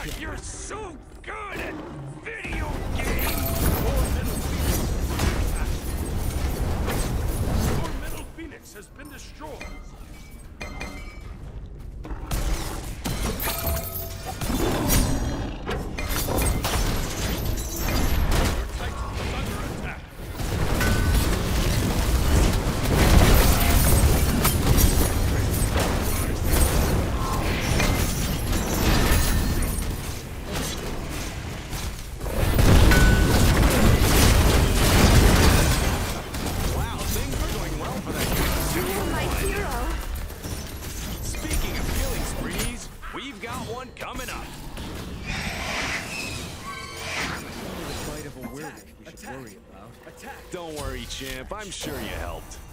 You're so good at video games! Your middle Phoenix has been destroyed. We've got one coming up. The fight of a werewolf we should worry about. Don't worry, champ. I'm sure you helped.